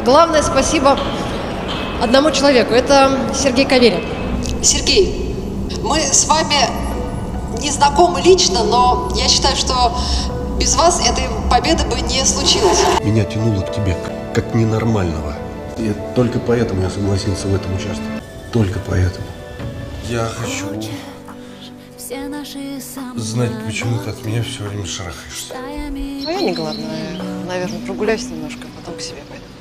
главное спасибо одному человеку. Это Сергей Каверин. Сергей, мы с вами не знакомы лично, но я считаю, что без вас этой победы бы не случилось. Меня тянуло к тебе как ненормального. И только поэтому я согласился в этом участвовать. Только поэтому. Я хочу знать, почему ты от меня все время шарахаешься. Ну, я не голодная. Наверное, прогуляюсь немножко, потом к себе пойду.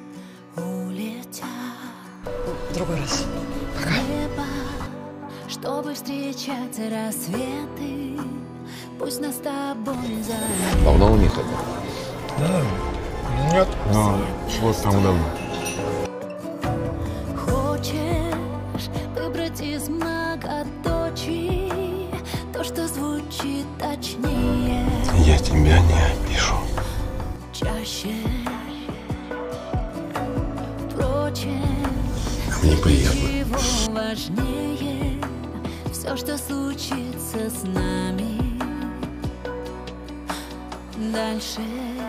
В другой раз. Пока. Чтобы встречать рассветы, пусть нас с тобой Давно у них это? Да. Нет. Ну, вот там давно. Хочешь выбрать из многоточий то, что звучит точнее, Я тебя не опишу. чаще. Впрочем, Мне приятно. чего важнее все, что случится с нами дальше.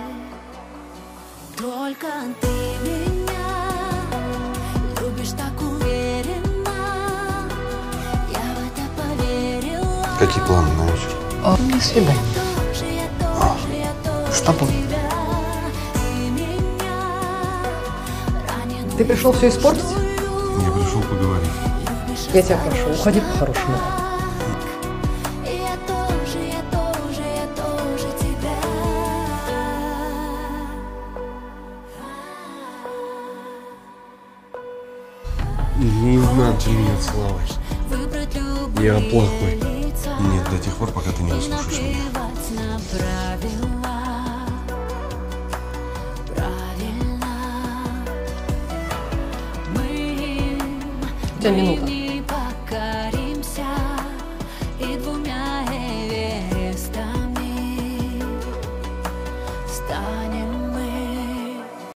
Только ты меня любишь так уверенно, я в это поверила. Какие планы на вечер? У меня свидание. С тобой. Ты пришел все испортить? Я пришел поговорить. Я тебя прошу, уходи по-хорошему. Я тоже тебя. Не надо меня целовать. Выбрать любые Я плохой. лица, Нет, до тех пор, пока ты не выслушаешь меня. плевать на правила. Правильно. Мы У тебя минута. не покоримся и двумя Эверестами станем.